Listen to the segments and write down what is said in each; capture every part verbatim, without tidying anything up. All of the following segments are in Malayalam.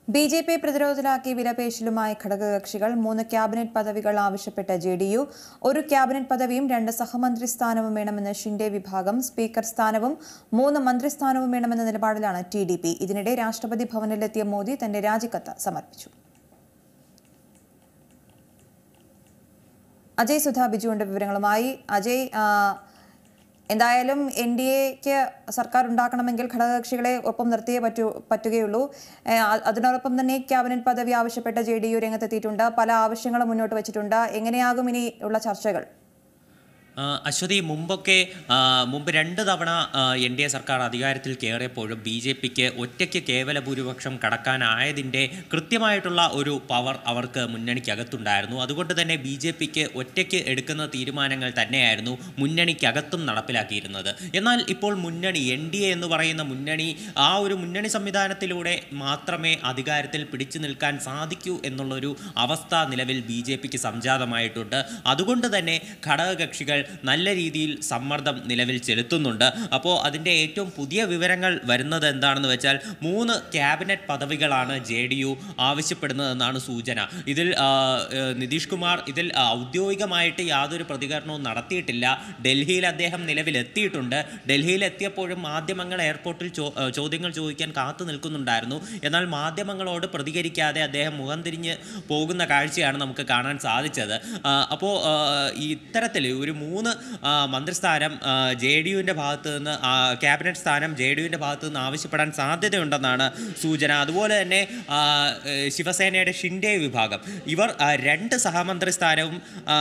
ബി ജെ പി പ്രതിരോധത്തിലാക്കി വിലപേശലുമായി ഘടകകക്ഷികൾ മൂന്ന് ക്യാബിനറ്റ് പദവികൾ ആവശ്യപ്പെട്ട ജെ ഡി യു ഒരു ക്യാബിനറ്റ് പദവിയും രണ്ട് സഹമന്ത്രി സ്ഥാനവും വേണമെന്ന് ഷിൻഡെ വിഭാഗം സ്പീക്കർ സ്ഥാനവും മൂന്ന് മന്ത്രിസ്ഥാനവും വേണമെന്ന നിലപാടിലാണ് ടി ഡി പി. ഇതിനിടെ രാഷ്ട്രപതി ഭവനിലെത്തിയ മോദി തന്റെ രാജിക്കത്ത് സമർപ്പിച്ചു. അജയ് സുധാ ബിജുവിന്റെ വിവരങ്ങളുമായി. അജയ്, എന്തായാലും എൻ ഡി എക്ക് സർക്കാർ ഉണ്ടാക്കണമെങ്കിൽ ഘടകകക്ഷികളെ ഒപ്പം നിർത്തിയേ പറ്റൂ പറ്റുകയുള്ളൂ. അതിനോടൊപ്പം തന്നെ ക്യാബിനറ്റ് പദവി ആവശ്യപ്പെട്ട ജെ ഡി യു രംഗത്തെത്തിയിട്ടുണ്ട്. പല ആവശ്യങ്ങളും മുന്നോട്ട് വച്ചിട്ടുണ്ട്. എങ്ങനെയാകും ഇനി ഉള്ള ചർച്ചകൾ? അശ്വതി, മുമ്പൊക്കെ മുമ്പ് രണ്ട് തവണ എൻ ഡി എ സർക്കാർ അധികാരത്തിൽ കയറിയപ്പോഴും ബി ജെ പിക്ക് ഒറ്റയ്ക്ക് കേവല ഭൂരിപക്ഷം കടക്കാനായതിൻ്റെ കൃത്യമായിട്ടുള്ള ഒരു പവർ അവർക്ക് മുന്നണിക്കകത്തുണ്ടായിരുന്നു. അതുകൊണ്ട് തന്നെ ബി ജെ പിക്ക് ഒറ്റയ്ക്ക് എടുക്കുന്ന തീരുമാനങ്ങൾ തന്നെയായിരുന്നു മുന്നണിക്കകത്തും നടപ്പിലാക്കിയിരുന്നത്. എന്നാൽ ഇപ്പോൾ മുന്നണി എൻ ഡി എ എന്ന് പറയുന്ന മുന്നണി ആ ഒരു മുന്നണി സംവിധാനത്തിലൂടെ മാത്രമേ അധികാരത്തിൽ പിടിച്ചു നിൽക്കാൻ സാധിക്കൂ എന്നുള്ളൊരു അവസ്ഥ നിലവിൽ ബി ജെ പിക്ക് സംജാതമായിട്ടുണ്ട്. അതുകൊണ്ട് തന്നെ ഘടകകക്ഷികൾ നല്ല രീതിയിൽ സമ്മർദ്ദം നിലവിൽ ചെലുത്തുന്നുണ്ട്. അപ്പോൾ അതിൻ്റെ ഏറ്റവും പുതിയ വിവരങ്ങൾ വരുന്നത് എന്താണെന്ന് വെച്ചാൽ മൂന്ന് ക്യാബിനറ്റ് പദവികളാണ് ജെ ഡി യു ആവശ്യപ്പെടുന്നതെന്നാണ് സൂചന. ഇതിൽ നിതീഷ് കുമാർ ഇതിൽ ഔദ്യോഗികമായിട്ട് യാതൊരു പ്രതികരണവും നടത്തിയിട്ടില്ല. ഡൽഹിയിൽ അദ്ദേഹം നിലവിലെത്തിയിട്ടുണ്ട്. ഡൽഹിയിലെത്തിയപ്പോഴും മാധ്യമങ്ങൾ എയർപോർട്ടിൽ ചോദ്യങ്ങൾ ചോദിക്കാൻ കാത്തു നിൽക്കുന്നുണ്ടായിരുന്നു. എന്നാൽ മാധ്യമങ്ങളോട് പ്രതികരിക്കാതെ അദ്ദേഹം മുഖം തിരിഞ്ഞ് പോകുന്ന കാഴ്ചയാണ് നമുക്ക് കാണാൻ സാധിച്ചത്. അപ്പോൾ ഇത്തരത്തിൽ ഒരു മൂന്ന് മന്ത്രിസ്ഥാനം ജെ ഡി യുവിൻ്റെ ഭാഗത്തു നിന്ന് ക്യാബിനറ്റ് സ്ഥാനം ജെ ഡി യുവിൻ്റെ ഭാഗത്തു നിന്ന് ആവശ്യപ്പെടാൻ സാധ്യതയുണ്ടെന്നാണ് സൂചന. അതുപോലെ തന്നെ ശിവസേനയുടെ ഷിൻഡെ വിഭാഗം ഇവർ രണ്ട് സഹമന്ത്രി സ്ഥാനവും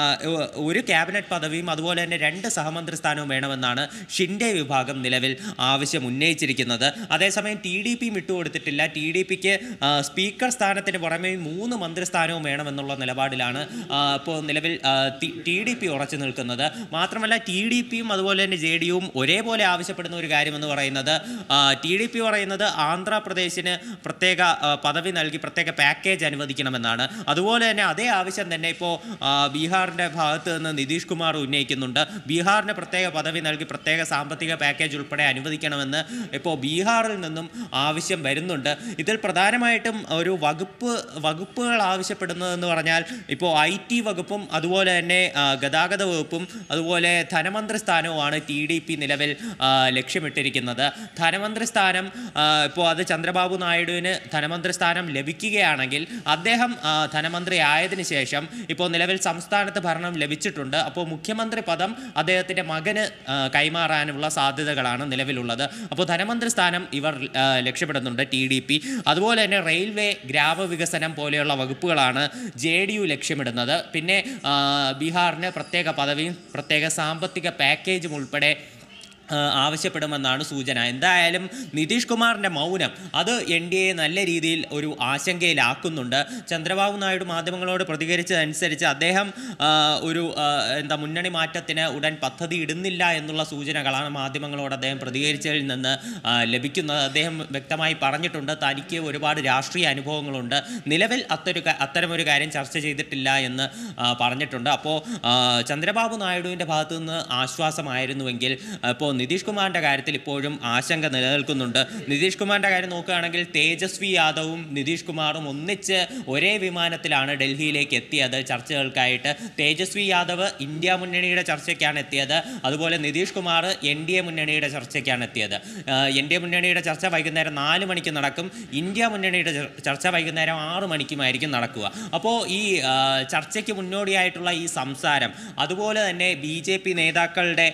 ഒരു ക്യാബിനറ്റ് പദവിയും അതുപോലെ തന്നെ രണ്ട് സഹമന്ത്രി സ്ഥാനവും വേണമെന്നാണ് ഷിൻഡെ വിഭാഗം നിലവിൽ ആവശ്യം ഉന്നയിച്ചിരിക്കുന്നത്. അതേസമയം ടി ഡി പി വിട്ടുകൊടുത്തിട്ടില്ല. ടി ഡി പിക്ക് സ്പീക്കർ സ്ഥാനത്തിന് പുറമെ മൂന്ന് മന്ത്രിസ്ഥാനവും വേണമെന്നുള്ള നിലപാടിലാണ് ഇപ്പോൾ നിലവിൽ ടി ഡി പി ഉറച്ചു നിൽക്കുന്നത്. മാത്രമല്ല ടി ഡി പിയും അതുപോലെ തന്നെ ജെ ഡി യുവും ഒരേപോലെ ആവശ്യപ്പെടുന്ന ഒരു കാര്യമെന്ന് പറയുന്നത് ടി ഡി പി പറയുന്നത് ആന്ധ്രാപ്രദേശിന് പ്രത്യേക പദവി നൽകി പ്രത്യേക പാക്കേജ് അനുവദിക്കണമെന്നാണ്. അതുപോലെ തന്നെ അതേ ആവശ്യം തന്നെ ഇപ്പോൾ ബീഹാറിൻ്റെ ഭാഗത്ത് നിന്ന് നിതീഷ് കുമാർ ഉന്നയിക്കുന്നുണ്ട്. ബീഹാറിന് പ്രത്യേക പദവി നൽകി പ്രത്യേക സാമ്പത്തിക പാക്കേജ് ഉൾപ്പെടെ അനുവദിക്കണമെന്ന് ഇപ്പോൾ ബീഹാറിൽ നിന്നും ആവശ്യം വരുന്നുണ്ട്. ഇതിൽ പ്രധാനമായിട്ടും ഒരു വകുപ്പ് വകുപ്പുകൾ ആവശ്യപ്പെടുന്നതെന്ന് പറഞ്ഞാൽ ഇപ്പോൾ ഐ ടി വകുപ്പും അതുപോലെ തന്നെ ഗതാഗത വകുപ്പും അതുപോലെ ധനമന്ത്രി സ്ഥാനവുമാണ് ടി ഡി പി നിലവിൽ ലക്ഷ്യമിട്ടിരിക്കുന്നത്. ധനമന്ത്രി സ്ഥാനം ഇപ്പോൾ അത് ചന്ദ്രബാബു നായിഡുവിന് ധനമന്ത്രി സ്ഥാനം ലഭിക്കുകയാണെങ്കിൽ അദ്ദേഹം ധനമന്ത്രി ആയതിനു ശേഷം ഇപ്പോൾ നിലവിൽ സംസ്ഥാനത്ത് ഭരണം ലഭിച്ചിട്ടുണ്ട്. അപ്പോൾ മുഖ്യമന്ത്രി പദം അദ്ദേഹത്തിൻ്റെ മകന് കൈമാറാനുള്ള സാധ്യതകളാണ് നിലവിലുള്ളത്. അപ്പോൾ ധനമന്ത്രി സ്ഥാനം ഇവർ ലക്ഷ്യപ്പെടുന്നുണ്ട് ടി ഡി പി. അതുപോലെ തന്നെ റെയിൽവേ, ഗ്രാമവികസനം പോലെയുള്ള വകുപ്പുകളാണ് ജെ ഡി യു ലക്ഷ്യമിടുന്നത്. പിന്നെ ബീഹാറിന് പ്രത്യേക പദവിയും പ്രത്യേക സാമ്പത്തിക പാക്കേജും ഉൾപ്പെടെ ആവശ്യപ്പെടുമെന്നാണ് സൂചന. എന്തായാലും നിതീഷ് കുമാറിൻ്റെ മൗനം അത് എൻ ഡി എ നല്ല രീതിയിൽ ഒരു ആശങ്കയിലാക്കുന്നുണ്ട്. ചന്ദ്രബാബു നായിഡു മാധ്യമങ്ങളോട് പ്രതികരിച്ചതനുസരിച്ച് അദ്ദേഹം ഒരു എന്താ മുന്നണി മാറ്റത്തിന് ഉടൻ പദ്ധതി ഇടുന്നില്ല എന്നുള്ള സൂചനകളാണ് മാധ്യമങ്ങളോട് അദ്ദേഹം പ്രതികരിച്ചതിൽ നിന്ന് ലഭിക്കുന്നത്. അദ്ദേഹം വ്യക്തമായി പറഞ്ഞിട്ടുണ്ട് തനിക്ക് ഒരുപാട് രാഷ്ട്രീയ അനുഭവങ്ങളുണ്ട്, നിലവിൽ അത്തൊരു അത്തരമൊരു കാര്യം ചർച്ച ചെയ്തിട്ടില്ല എന്ന് പറഞ്ഞിട്ടുണ്ട്. അപ്പോൾ ചന്ദ്രബാബു നായിഡുവിൻ്റെ ഭാഗത്തു നിന്ന് ആശ്വാസമായിരുന്നുവെങ്കിൽ ഇപ്പോൾ നിതീഷ് കുമാറിൻ്റെ കാര്യത്തിൽ ഇപ്പോഴും ആശങ്ക നിലനിൽക്കുന്നുണ്ട്. നിതീഷ് കുമാറിൻ്റെ കാര്യം നോക്കുകയാണെങ്കിൽ തേജസ്വി യാദവും നിതീഷ് കുമാറും ഒന്നിച്ച് ഒരേ വിമാനത്തിലാണ് ഡൽഹിയിലേക്ക് എത്തിയത് ചർച്ചകൾക്കായിട്ട്. തേജസ്വി യാദവ് ഇന്ത്യ മുന്നണിയുടെ ചർച്ചയ്ക്കാണ് എത്തിയത്. അതുപോലെ Nitish Kumar N D A മുന്നണിയുടെ ചർച്ചയ്ക്കാണ് എത്തിയത്. എൻ ഡി എ മുന്നണിയുടെ ചർച്ച വൈകുന്നേരം നാല് മണിക്ക് നടക്കും. ഇന്ത്യ മുന്നണിയുടെ ചർച്ച വൈകുന്നേരം ആറ് മണിക്കുമായിരിക്കും നടക്കുക. അപ്പോൾ ഈ ചർച്ചയ്ക്ക് മുന്നോടിയായിട്ടുള്ള ഈ സംസാരം അതുപോലെ തന്നെ ബി ജെ പി നേതാക്കളുടെ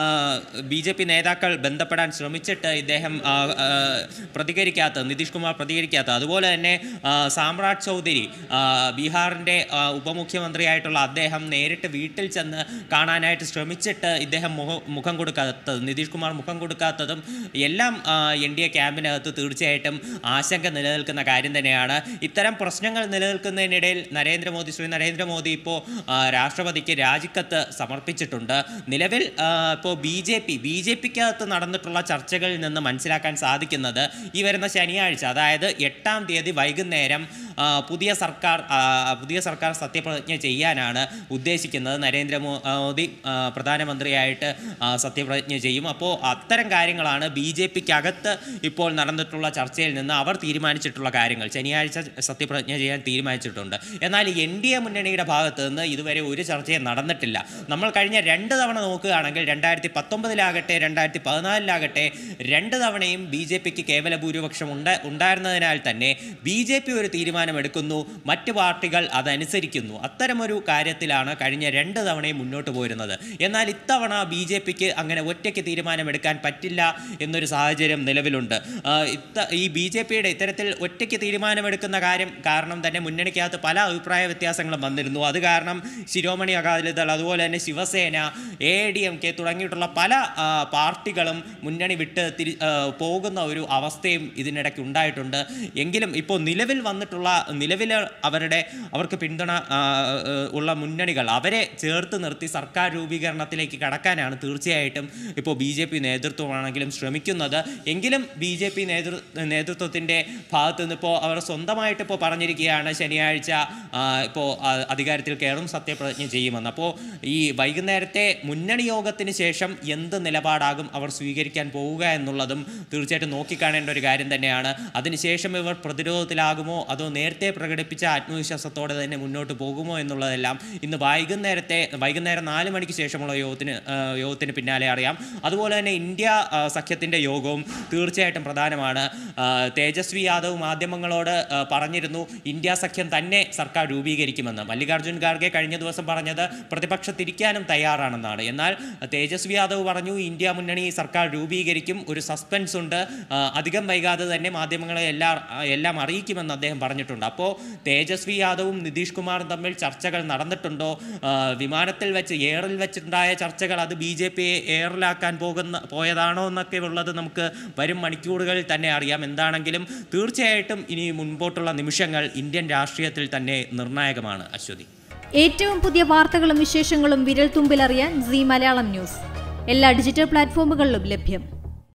ബി ജെ പി നേതാക്കൾ ബന്ധപ്പെടാൻ ശ്രമിച്ചിട്ട് ഇദ്ദേഹം പ്രതികരിക്കാത്ത നിതീഷ് കുമാർ പ്രതികരിക്കാത്ത അതുപോലെ തന്നെ സാമ്രാജ് ചൗധരി ബീഹാറിൻ്റെ ഉപമുഖ്യമന്ത്രിയായിട്ടുള്ള അദ്ദേഹം നേരിട്ട് വീട്ടിൽ ചെന്ന് കാണാനായിട്ട് ശ്രമിച്ചിട്ട് ഇദ്ദേഹം മുഖം മുഖം കൊടുക്കാത്തത് നിതീഷ് കുമാർ മുഖം കൊടുക്കാത്തതും എല്ലാം എൻ ഡി എ ക്യാമ്പിനകത്ത് തീർച്ചയായിട്ടും ആശങ്ക നിലനിൽക്കുന്ന കാര്യം തന്നെയാണ്. ഇത്തരം പ്രശ്നങ്ങൾ നിലനിൽക്കുന്നതിനിടയിൽ നരേന്ദ്രമോദി ശ്രീ നരേന്ദ്രമോദി ഇപ്പോൾ രാഷ്ട്രപതിക്ക് രാജിക്കത്ത് സമർപ്പിച്ചിട്ടുണ്ട്. നിലവിൽ ഇപ്പോൾ B J P B J പിക്കകത്ത് നടന്നിട്ടുള്ള ചർച്ചകളിൽ നിന്ന് മനസ്സിലാക്കാൻ സാധിക്കുന്നത് ഈ വരുന്ന ശനിയാഴ്ച, അതായത് എട്ടാം തീയതി വൈകുന്നേരം പുതിയ സർക്കാർ പുതിയ സർക്കാർ സത്യപ്രതിജ്ഞ ചെയ്യാനാണ് ഉദ്ദേശിക്കുന്നത്. നരേന്ദ്രമോദി പ്രധാനമന്ത്രിയായിട്ട് സത്യപ്രതിജ്ഞ ചെയ്യും. അപ്പോൾ അത്തരം കാര്യങ്ങളാണ് ബി ജെ പിക്കകത്ത് ഇപ്പോൾ നടന്നിട്ടുള്ള ചർച്ചയിൽ നിന്ന് അവർ തീരുമാനിച്ചിട്ടുള്ള കാര്യങ്ങൾ. ശനിയാഴ്ച സത്യപ്രതിജ്ഞ ചെയ്യാൻ തീരുമാനിച്ചിട്ടുണ്ട്. എന്നാൽ എൻ ഡി എ മുന്നണിയുടെ ഭാഗത്ത് നിന്ന് ഇതുവരെ ഒരു ചർച്ചയും നടന്നിട്ടില്ല. നമ്മൾ കഴിഞ്ഞ രണ്ട് തവണ നോക്കുകയാണെങ്കിൽ രണ്ടായിരത്തി പത്തൊമ്പതിലാകട്ടെ രണ്ടായിരത്തി പതിനാലിലാകട്ടെ രണ്ട് തവണയും ബി ജെ പിക്ക് കേവല ഭൂരിപക്ഷം ഉണ്ട് ഉണ്ടായിരുന്നതിനാൽ തന്നെ ബി ജെ പി ഒരു തീരുമാനമെടുക്കുന്നു, മറ്റ് പാർട്ടികൾ അതനുസരിക്കുന്നു. അത്തരമൊരു കാര്യത്തിലാണ് കഴിഞ്ഞ രണ്ട് തവണയും മുന്നോട്ട് പോരുന്നത്. എന്നാൽ ഇത്തവണ ബി ജെ പിക്ക് അങ്ങനെ ഒറ്റയ്ക്ക് തീരുമാനമെടുക്കാൻ പറ്റില്ല എന്നൊരു സാഹചര്യം നിലവിലുണ്ട്. ഈ ബി ജെ പിയുടെ ഇത്തരത്തിൽ ഒറ്റയ്ക്ക് തീരുമാനമെടുക്കുന്ന കാര്യം കാരണം തന്നെ മുന്നണിക്കകത്ത് പല അഭിപ്രായ വ്യത്യാസങ്ങളും വന്നിരുന്നു. അത് കാരണം ശിരോമണി അകാലിദൾ, അതുപോലെ തന്നെ Shiv Sena, A D M K തുടങ്ങിയിട്ടുള്ള പല പാർട്ടികളും മുന്നണി വിട്ട് തിരി പോകുന്ന ഒരു അവസ്ഥയും ഇതിനിടയ്ക്ക് ഉണ്ടായിട്ടുണ്ട്. എങ്കിലും ഇപ്പോൾ നിലവിൽ വന്നിട്ടുള്ള നിലവിൽ അവരുടെ അവർക്ക് പിന്തുണ ഉള്ള മുന്നണികൾ അവരെ ചേർത്ത് നിർത്തി സർക്കാർ രൂപീകരണത്തിലേക്ക് കടക്കാനാണ് തീർച്ചയായിട്ടും ഇപ്പോൾ ബി ജെ പി നേതൃത്വമാണെങ്കിലും ശ്രമിക്കുന്നത്. എങ്കിലും ബി ജെ പി നേതൃ നേതൃത്വത്തിൻ്റെ ഭാഗത്തു നിന്ന് ഇപ്പോൾ അവർ സ്വന്തമായിട്ട് ഇപ്പോൾ പറഞ്ഞിരിക്കുകയാണ് ശനിയാഴ്ച ഇപ്പോൾ അധികാരത്തിൽ കയറും, സത്യപ്രതിജ്ഞ ചെയ്യുമെന്ന്. അപ്പോൾ ഈ വൈകുന്നേരത്തെ മുന്നണി യോഗത്തിന് ശേഷം എന്ത് നിലപാടാകും അവർ സ്വീകരിക്കാൻ പോവുക എന്നുള്ളതും തീർച്ചയായിട്ടും നോക്കിക്കാണേണ്ട ഒരു കാര്യം തന്നെയാണ്. അതിനുശേഷം ഇവർ പ്രതിരോധത്തിലാകുമോ അതോ നേരത്തെ പ്രകടിപ്പിച്ച ആത്മവിശ്വാസത്തോടെ തന്നെ മുന്നോട്ട് പോകുമോ എന്നുള്ളതെല്ലാം ഇന്ന് വൈകുന്നേരത്തെ വൈകുന്നേരം നാല് മണിക്ക് ശേഷമുള്ള യോഗത്തിന് യോഗത്തിന് പിന്നാലെ അറിയാം. അതുപോലെ തന്നെ ഇന്ത്യ സഖ്യത്തിൻ്റെ യോഗവും തീർച്ചയായിട്ടും പ്രധാനമാണ്. തേജസ്വി യാദവ് മാധ്യമങ്ങളോട് പറഞ്ഞിരുന്നു ഇന്ത്യ സഖ്യം തന്നെ സർക്കാർ രൂപീകരിക്കുമെന്ന്. മല്ലികാർജ്ജുൻ ഖാർഗെ കഴിഞ്ഞ ദിവസം പറഞ്ഞത് പ്രതിപക്ഷത്തിരിക്കാനും തയ്യാറാണെന്നാണ്. എന്നാൽ തേജസ്വി യാദവ് പറഞ്ഞു ഇന്ത്യ മുന്നണി സർക്കാർ രൂപീകരിക്കും, ഒരു സസ്പെൻസ് ഉണ്ട്, അധികം വൈകാതെ തന്നെ മാധ്യമങ്ങളെ എല്ലാം എല്ലാം അറിയിക്കുമെന്ന് അദ്ദേഹം പറഞ്ഞിട്ടുണ്ട്. അപ്പോൾ തേജസ്വി യാദവും നിതീഷ് കുമാറും തമ്മിൽ ചർച്ചകൾ നടന്നിട്ടുണ്ടോ? വിമാനത്തിൽ വെച്ച് എയറിൽ വെച്ചിട്ടുണ്ടായ ചർച്ചകൾ അത് ബി ജെ പിയെ എയറിലാക്കാൻ പോകുന്ന പോയതാണോ എന്നൊക്കെ ഉള്ളത് നമുക്ക് വരും മണിക്കൂറുകളിൽ തന്നെ അറിയാം. എന്താണെങ്കിലും തീർച്ചയായിട്ടും ഇനി മുൻപോട്ടുള്ള നിമിഷങ്ങൾ ഇന്ത്യൻ രാഷ്ട്രീയത്തിൽ തന്നെ നിർണായകമാണ്. അശ്വതി, ഏറ്റവും പുതിയ വാർത്തകളും വിശേഷങ്ങളും വിരൽ തുമ്പിലറിയാൻ സീ മലയാളം ന്യൂസ് എല്ലാ ഡിജിറ്റൽ പ്ലാറ്റ്ഫോമുകളിലും ലഭ്യം.